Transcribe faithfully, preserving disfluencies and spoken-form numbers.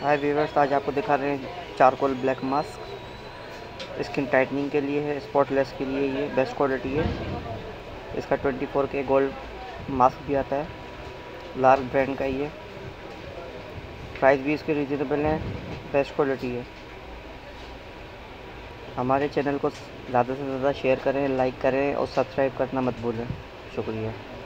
हाय viewers, आज आपको दिखा रहे हैं charcoal black mask. Skin tightening के लिए है, स्पॉटलेस के लिए ये बेस्ट क्वालिटी है। इसका ट्वेंटी फोर के गोल्ड मास्क भी आता है, लार्क ब्रांड का ये। प्राइस भी इसके रीज़नेबल है, बेस्ट क्वालिटी है। हमारे चैनल को ज़्यादा से ज़्यादा शेयर करें, लाइक करें और सब्सक्राइब करना मत भूलें। शुक्रिया।